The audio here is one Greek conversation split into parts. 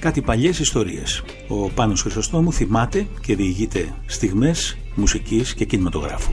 κάτι παλιές ιστορίες. Ο Πάνος Χρυσοστόμου θυμάται και διηγείται στιγμές μουσικής και κινηματογράφου.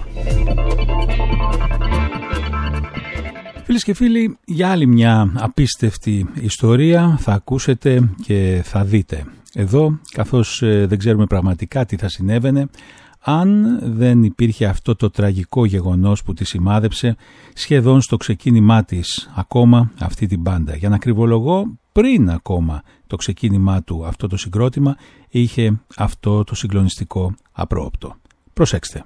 Φίλες και φίλοι, για άλλη μια απίστευτη ιστορία θα ακούσετε και θα δείτε εδώ, καθώς δεν ξέρουμε πραγματικά τι θα συνέβαινε αν δεν υπήρχε αυτό το τραγικό γεγονός που τη σημάδεψε σχεδόν στο ξεκίνημά της ακόμα αυτή την μπάντα. Για να κρυβολογώ, πριν ακόμα το ξεκίνημά του αυτό το συγκρότημα είχε αυτό το συγκλονιστικό απρόοπτο. Προσέξτε.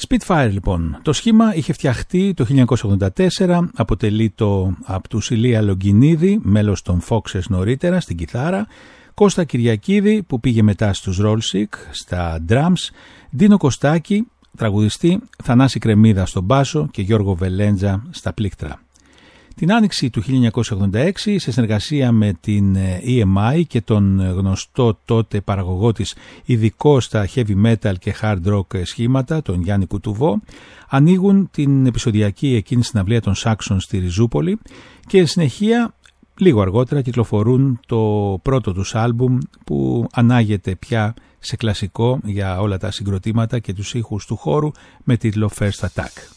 Spitfire λοιπόν. Το σχήμα είχε φτιαχτεί το 1984, αποτελεί από του Ηλία Λογκινίδη, μέλος των Foxes νωρίτερα στην κιθάρα, Κώστα Κυριακίδη που πήγε μετά στους Rollsick στα drums, Ντίνο Κωστάκη, τραγουδιστή, Θανάση Κρεμίδα στον μπάσο και Γιώργο Βελέντζα στα πλήκτρα. Την άνοιξη του 1986, σε συνεργασία με την EMI και τον γνωστό τότε παραγωγό της ειδικό στα heavy metal και hard rock σχήματα, τον Γιάννη Κουτουβό, ανοίγουν την επεισοδιακή εκείνη συναυλία των Saxon στη Ριζούπολη και συνεχεία λίγο αργότερα κυκλοφορούν το πρώτο τους άλμπουμ που ανάγεται πια σε κλασικό για όλα τα συγκροτήματα και τους ήχους του χώρου με τίτλο First Attack.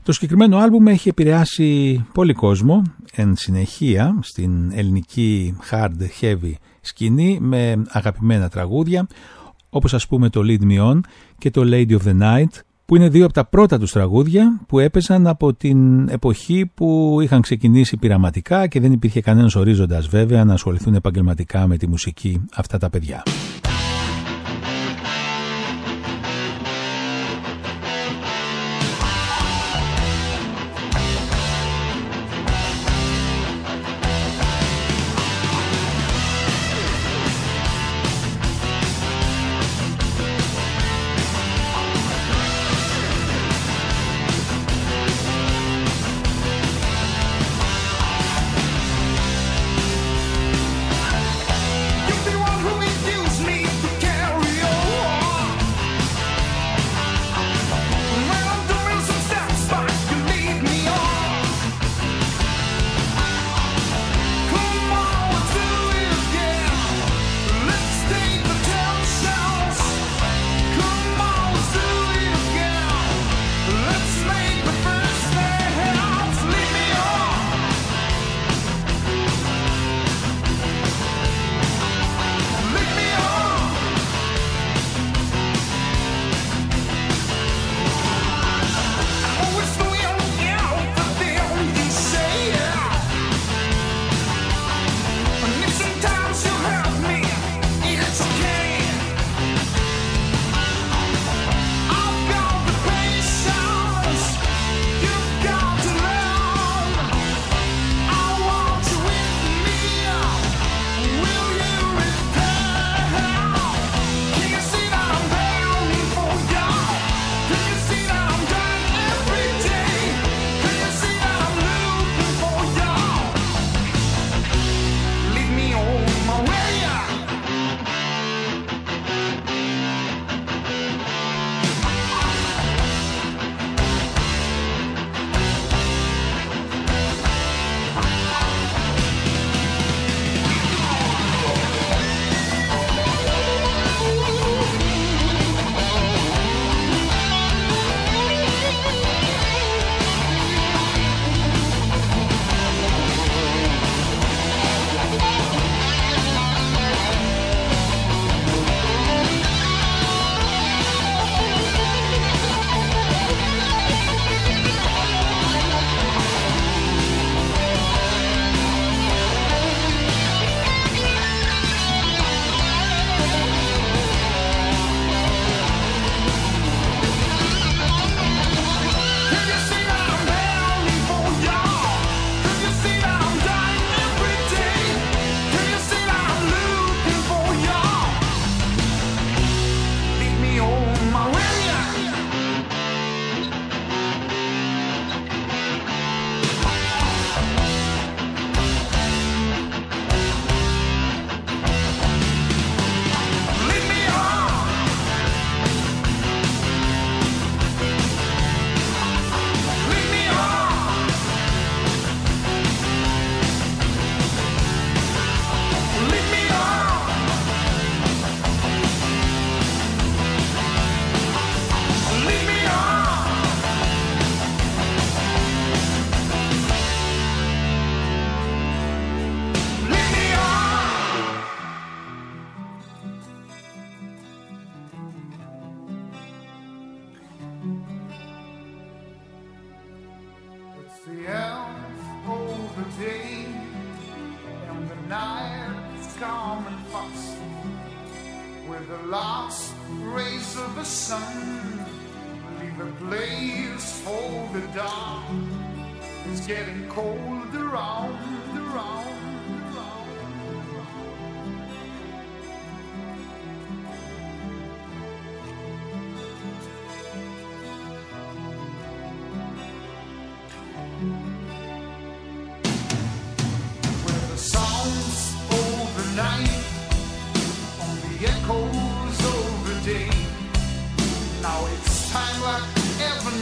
Το συγκεκριμένο άλμπουμ έχει επηρεάσει πολύ κόσμο εν συνεχεία στην ελληνική hard heavy σκηνή με αγαπημένα τραγούδια όπως ας πούμε το Lead Me On και το Lady of the Night, που είναι δύο από τα πρώτα τους τραγούδια που έπαιζαν από την εποχή που είχαν ξεκινήσει πειραματικά και δεν υπήρχε κανένας ορίζοντας βέβαια να ασχοληθούν επαγγελματικά με τη μουσική αυτά τα παιδιά.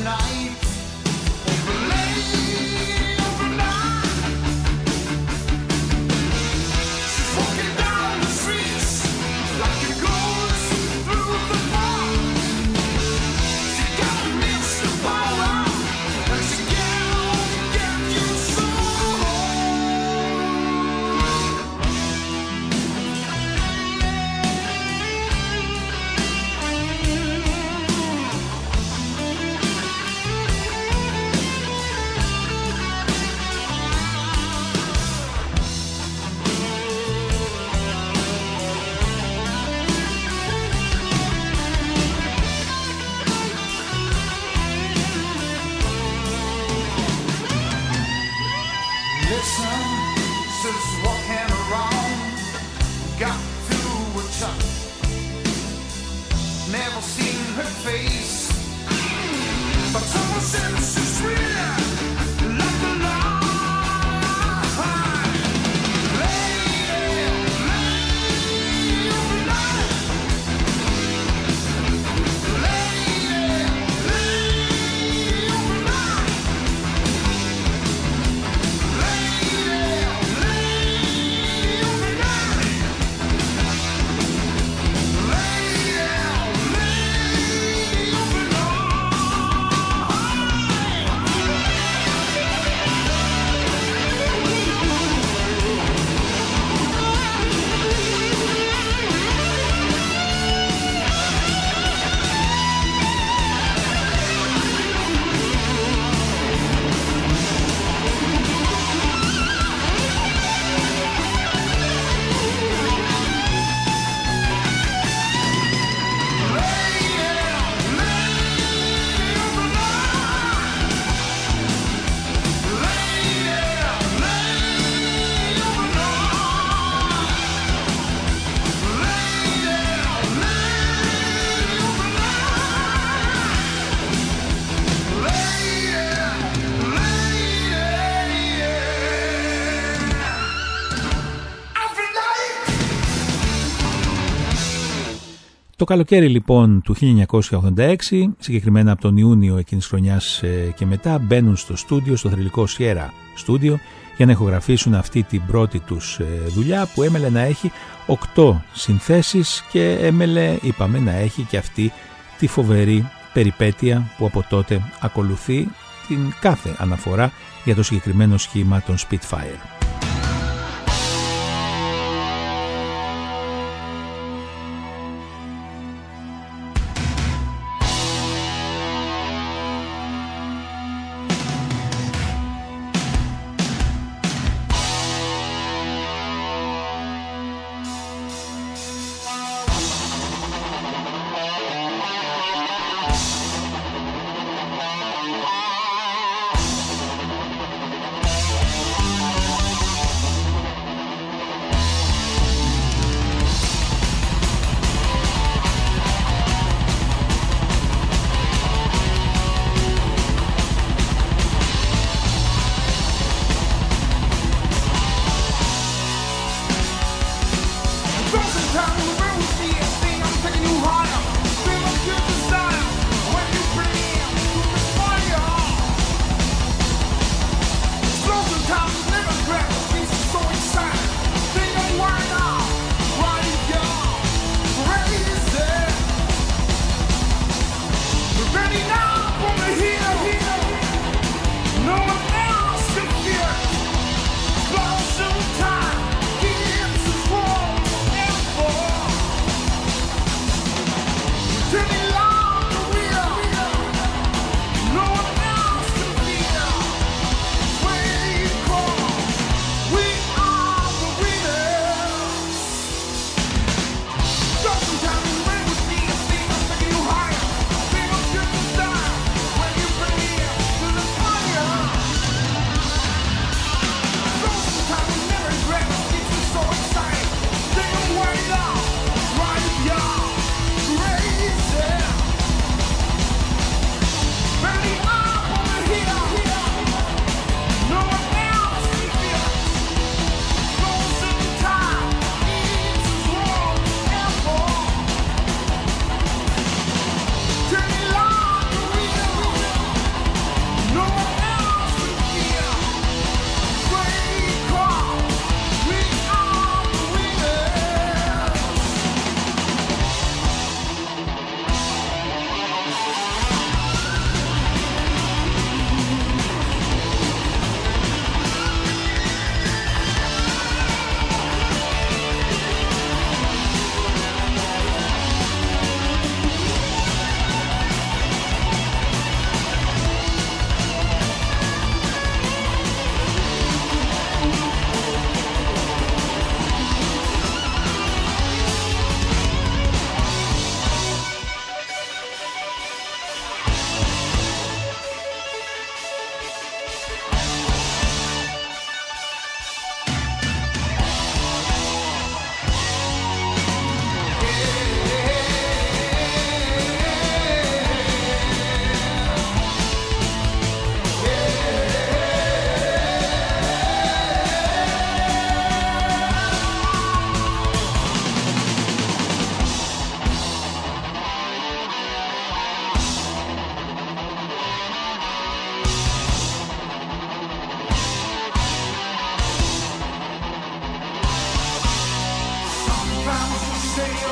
Overnight. picture, never seen her face, but someone said she's sweet like the light. Το καλοκαίρι λοιπόν του 1986, συγκεκριμένα από τον Ιούνιο εκείνης χρονιάς και μετά, μπαίνουν στο στούντιο, στο θρυλικό Sierra Studio, για να ηχογραφήσουν αυτή την πρώτη τους δουλειά, που έμελε να έχει 8 συνθέσεις και έμελε, είπαμε, να έχει και αυτή τη φοβερή περιπέτεια που από τότε ακολουθεί την κάθε αναφορά για το συγκεκριμένο σχήμα των Spitfire.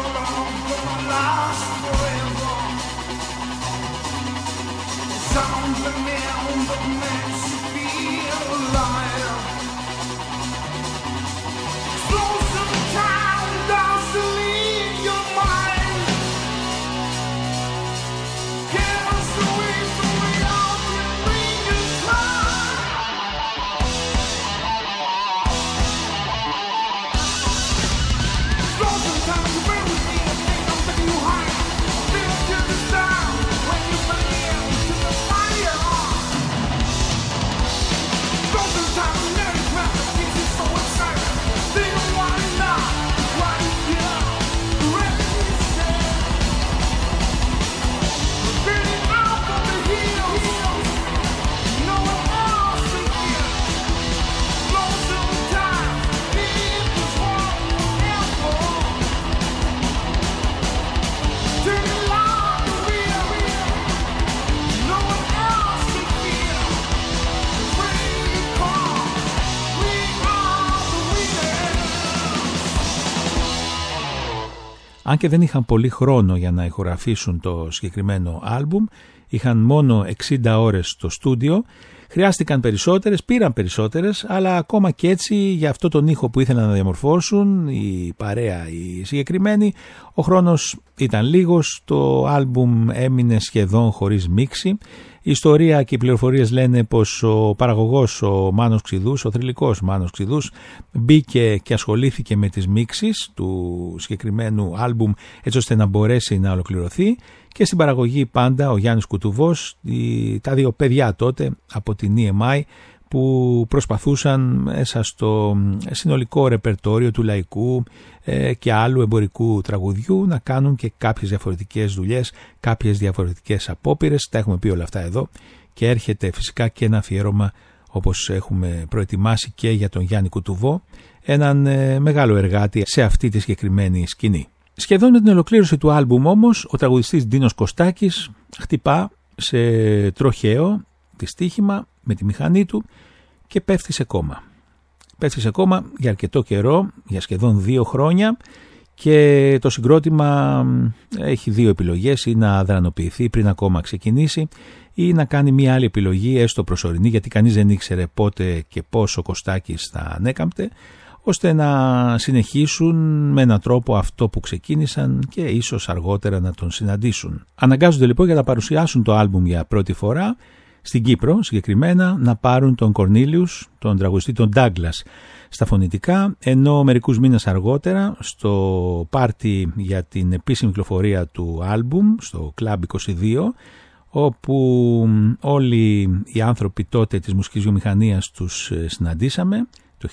love gonna last forever. Sounds the nail that makes you feel alive. Slow some time down to leave your mind. Can't away from reality and bring you time. Slow some time to bear with me and think I'm taking you higher. Feel to the sound when you believe to the fire. Slow some time to let it melt, keeps you so excited. Think of why not, right here, ready to say. Spinning out of the hills, no one else is here. Slow some time, leave this world forever. Turn it loud to real, no one else is here. We are the winners. Αν και δεν είχαν πολύ χρόνο για να ηχογραφήσουν το συγκεκριμένο άλμπουμ, είχαν μόνο 60 ώρες στο στούντιο, χρειάστηκαν περισσότερες, πήραν περισσότερες, αλλά ακόμα και έτσι για αυτό τον ήχο που ήθελαν να διαμορφώσουν, η παρέα η συγκεκριμένη, ο χρόνος ήταν λίγος, το άλμπουμ έμεινε σχεδόν χωρίς μίξη. Η ιστορία και οι πληροφορίες λένε πως ο παραγωγός, ο Μάνος Ξηδούς, ο θρυλικός Μάνος Ξηδούς, μπήκε και ασχολήθηκε με τις μίξεις του συγκεκριμένου άλμπουμ έτσι ώστε να μπορέσει να ολοκληρωθεί, και στην παραγωγή πάντα ο Γιάννης Κουτουβός, τα δύο παιδιά τότε από την EMI που προσπαθούσαν μέσα στο συνολικό ρεπερτόριο του λαϊκού και άλλου εμπορικού τραγουδιού να κάνουν και κάποιες διαφορετικές δουλειές, κάποιες διαφορετικές απόπειρες. Τα έχουμε πει όλα αυτά εδώ και έρχεται φυσικά και ένα αφιέρωμα, όπως έχουμε προετοιμάσει και για τον Γιάννη Κουτουβό, έναν μεγάλο εργάτη σε αυτή τη συγκεκριμένη σκηνή. Σχεδόν με την ολοκλήρωση του άλμπουμ όμως, ο τραγουδιστής Ντίνος Κωστάκης χτυπά σε τροχαίο δυστύχημα με τη μηχανή του και πέφτει σε κόμμα. Πέφτει σε κόμμα για αρκετό καιρό, για σχεδόν 2 χρόνια, και το συγκρότημα έχει 2 επιλογές: ή να δρανοποιηθεί πριν ακόμα ξεκινήσει, ή να κάνει μια άλλη επιλογή, έστω προσωρινή, γιατί κανείς δεν ήξερε πότε και πώς ο Κωστάκης θα ανέκαμπτε, ώστε να συνεχίσουν με έναν τρόπο αυτό που ξεκίνησαν και ίσως αργότερα να τον συναντήσουν. Αναγκάζονται λοιπόν για να παρουσιάσουν το άλμπουμ για πρώτη φορά στην Κύπρο, συγκεκριμένα να πάρουν τον Κορνίλιους, τον τραγουδιστή τον Ντάγκλας στα φωνητικά, ενώ μερικούς μήνες αργότερα στο πάρτι για την επίσημη κυκλοφορία του άλμπουμ στο Club 22, όπου όλοι οι άνθρωποι τότε της μουσικής βιομηχανίας τους συναντήσαμε το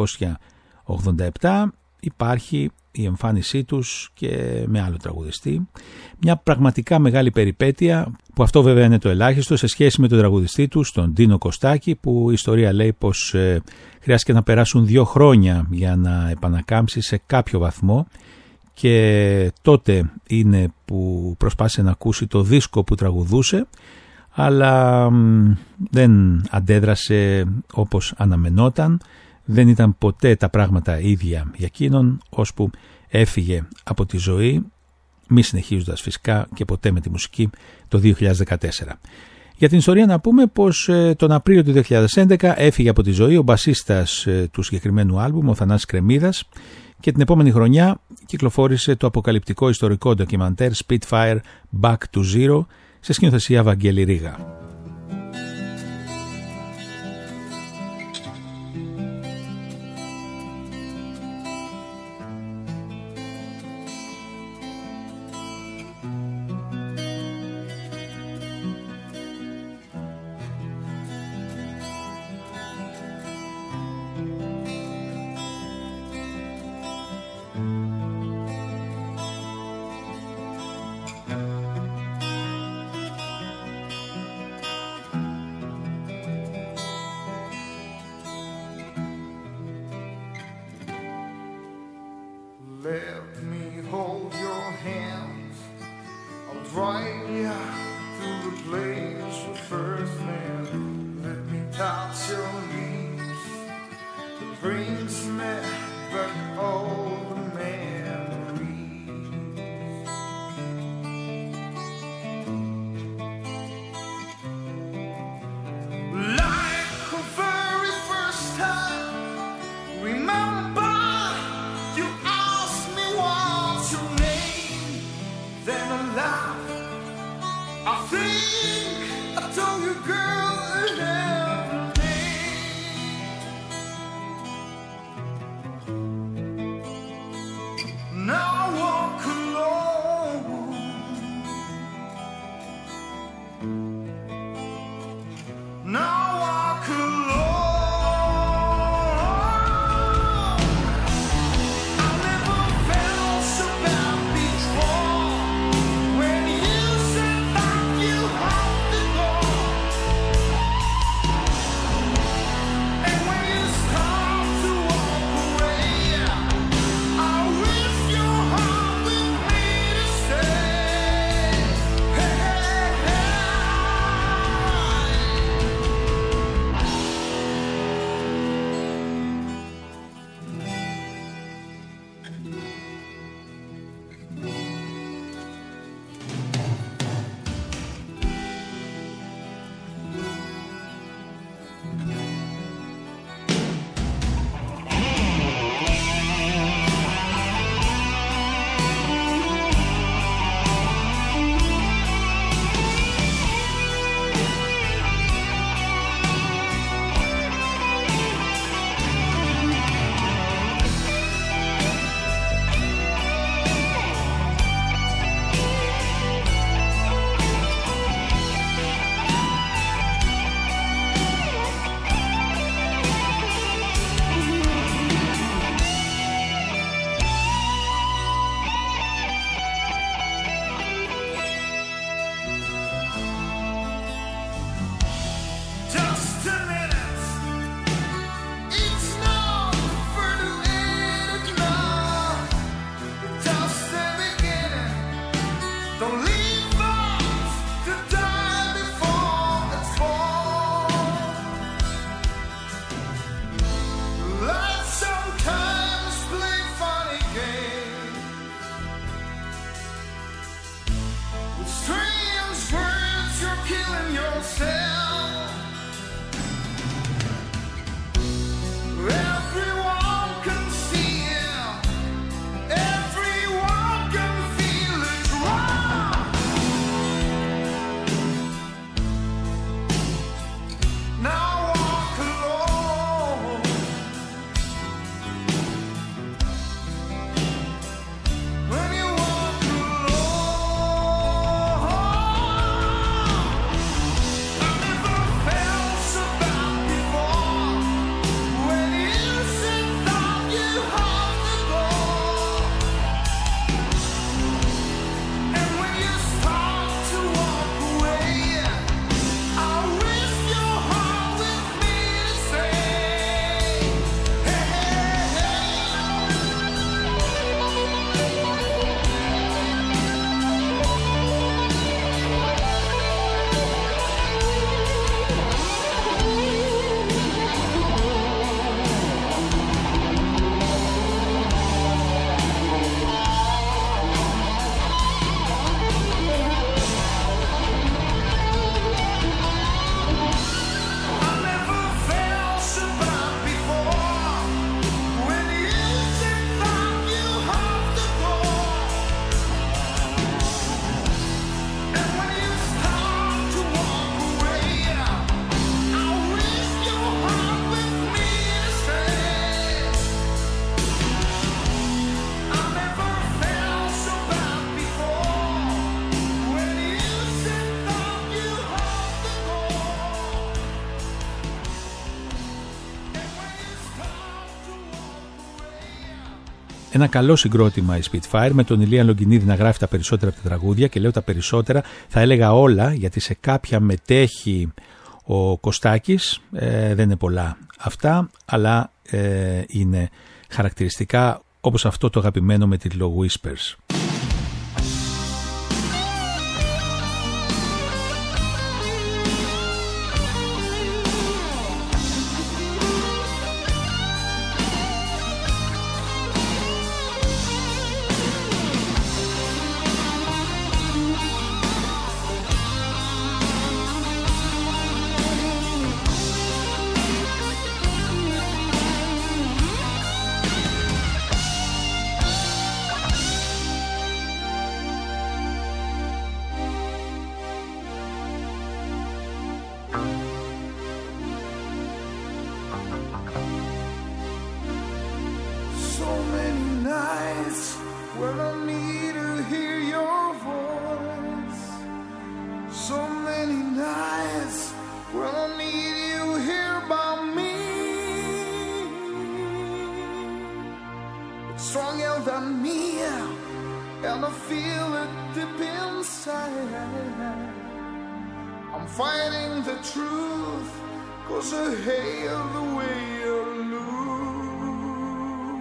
1987, υπάρχει η εμφάνισή τους και με άλλο τραγουδιστή. Μια πραγματικά μεγάλη περιπέτεια, που αυτό βέβαια είναι το ελάχιστο σε σχέση με τον τραγουδιστή τους, τον Ντίνο Κωστάκη, που η ιστορία λέει πως χρειάστηκε να περάσουν 2 χρόνια για να επανακάμψει σε κάποιο βαθμό, και τότε είναι που προσπάθησε να ακούσει το δίσκο που τραγουδούσε, αλλά δεν αντέδρασε όπως αναμενόταν. Δεν ήταν ποτέ τα πράγματα ίδια για εκείνον, ώσπου έφυγε από τη ζωή, μη συνεχίζοντας φυσικά και ποτέ με τη μουσική, το 2014. Για την ιστορία να πούμε πως τον Απρίλιο του 2011 έφυγε από τη ζωή ο μπασίστας του συγκεκριμένου άλμπουμ, ο Θανάσης Κρεμμύδας, και την επόμενη χρονιά κυκλοφόρησε το αποκαλυπτικό ιστορικό ντοκιμαντέρ Spitfire Back to Zero σε σκηνοθεσία Βαγγέλη Ρίγα. then a laugh. I think I told you, girl, everything. Now I walk alone. Now I walk alone. I never felt so bad before. When you said that you have to go, and when you start to walk away, I wish your heart with me to stay. Hey, hey, hey. Just a minute. It's not for the end enough. Just the beginning. Don't leave us to die before it's fall. Life sometimes play funny games with strange words. You're killing yourself. Everyone can see it. Everyone can feel it wrong. Now walk alone. When you walk alone, I never felt so bad before. When you said that you have to go, and when you start to walk away, I wish your heart with me to stay. Hey, hey, I never felt so bad before. When you said that you have to go, and when you start to walk away, I wish your heart with me to stay. I never felt so bad before. When you said that you have to go, and when you start to walk away. Ένα καλό συγκρότημα η Spitfire, με τον Ηλία Λογκινίδη να γράφει τα περισσότερα από τα τραγούδια, και λέω τα περισσότερα, θα έλεγα όλα, γιατί σε κάποια μετέχει ο Κωστάκης, δεν είναι πολλά αυτά, αλλά είναι χαρακτηριστικά, όπως αυτό το αγαπημένο με τίτλο Whispers. Well, I need you here by me. It's stronger than me, and I feel it deep inside. I'm fighting the truth, 'cause I hate the way you lose.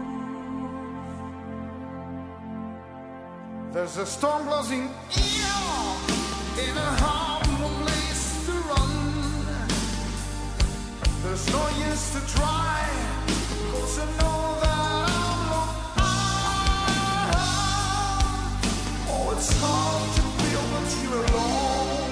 There's a storm blowing in a hard place to run. There's no use to try, 'cause I know that I'm not. Oh, it's hard to feel that you're alone.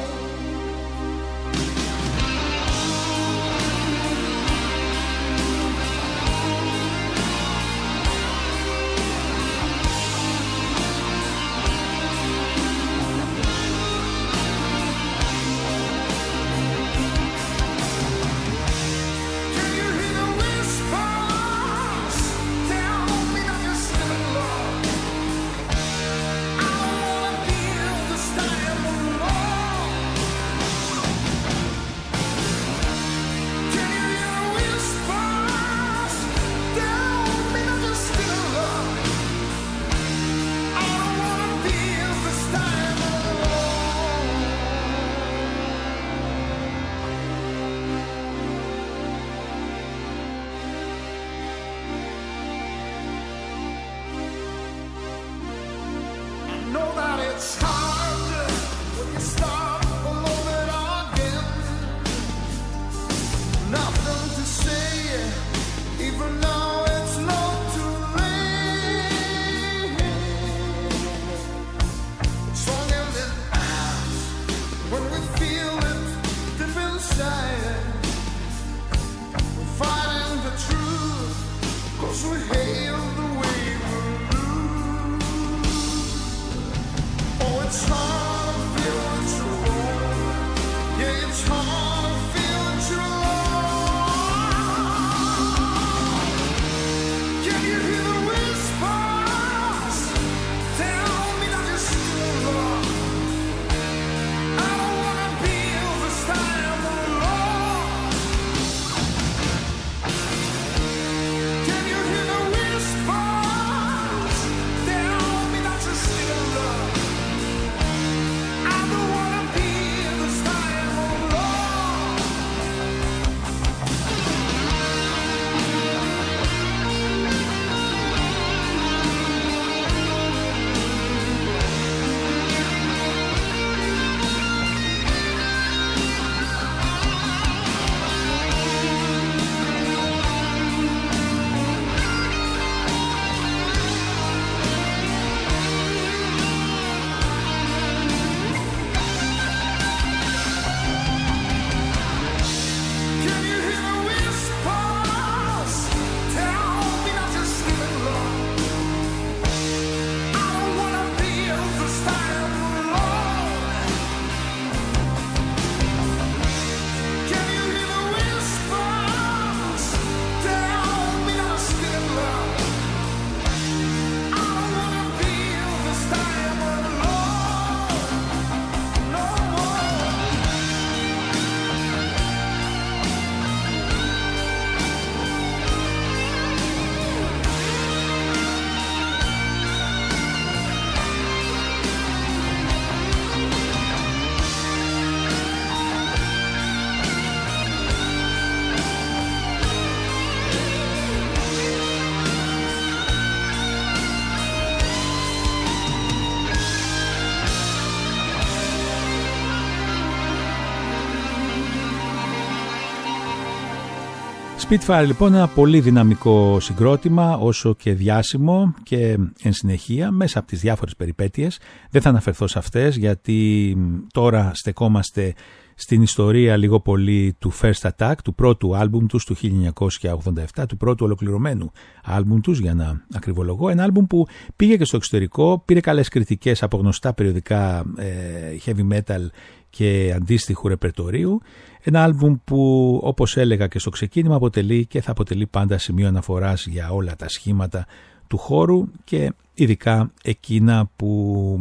Spitfire λοιπόν, ένα πολύ δυναμικό συγκρότημα, όσο και διάσημο, και εν συνεχεία μέσα από τις διάφορες περιπέτειες. Δεν θα αναφερθώ σε αυτές, γιατί τώρα στεκόμαστε στην ιστορία λίγο πολύ του First Attack, του πρώτου άλμπουμ τους του 1987, του πρώτου ολοκληρωμένου άλμπουμ τους, για να ακριβολογώ. Ένα άλμπουμ που πήγε και στο εξωτερικό, πήρε καλές κριτικές από γνωστά περιοδικά heavy metal και αντίστοιχου ρεπερτορίου. Ένα άλμπουμ που, όπως έλεγα και στο ξεκίνημα, αποτελεί και θα αποτελεί πάντα σημείο αναφοράς για όλα τα σχήματα του χώρου και ειδικά εκείνα που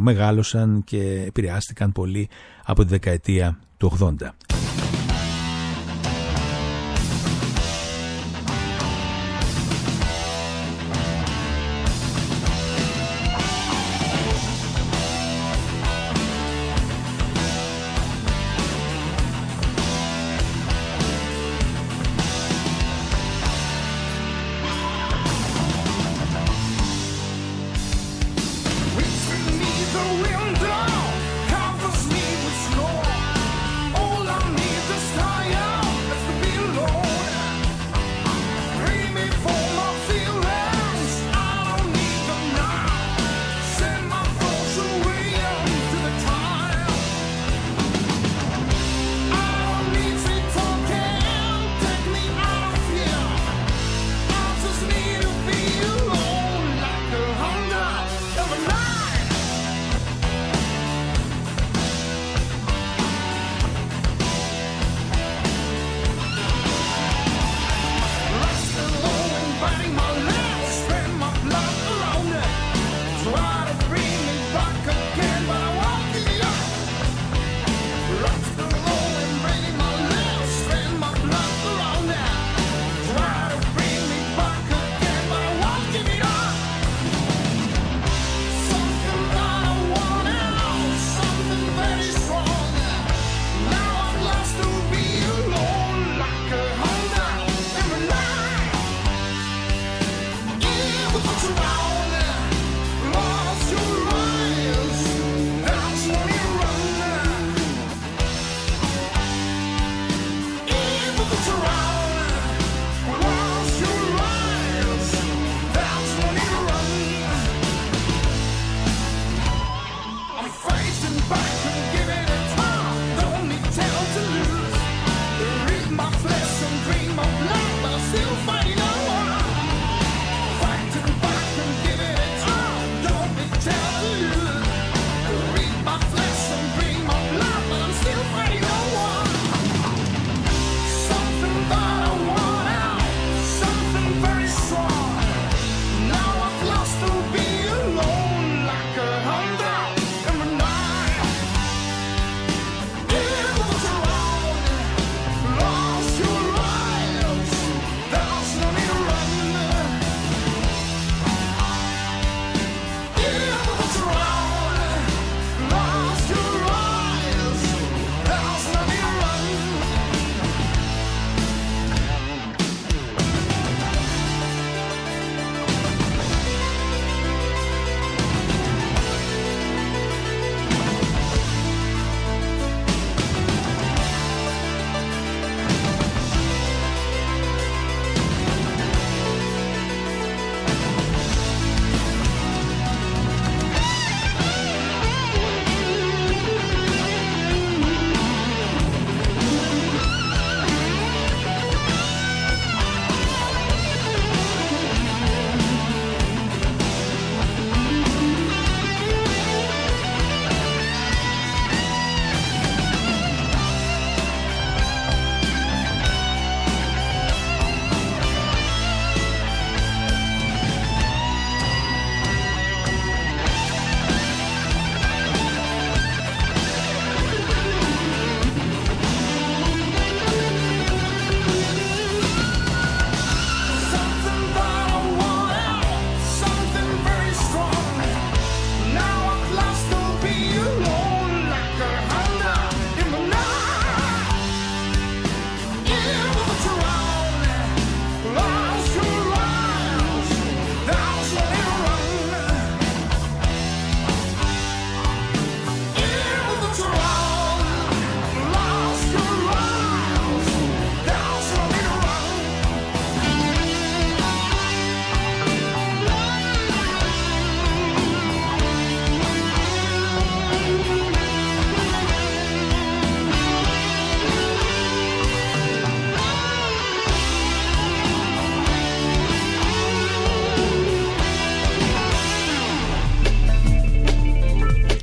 μεγάλωσαν και επηρεάστηκαν πολύ από τη δεκαετία του 80.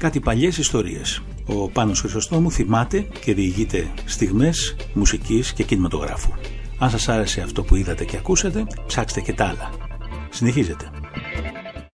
κάτι παλιές ιστορίες. Ο Πάνος Χρυσοστόμου θυμάται και διηγείται στιγμές μουσικής και κινηματογράφου. Αν σας άρεσε αυτό που είδατε και ακούσατε, ψάξτε και τα άλλα. Συνεχίζετε.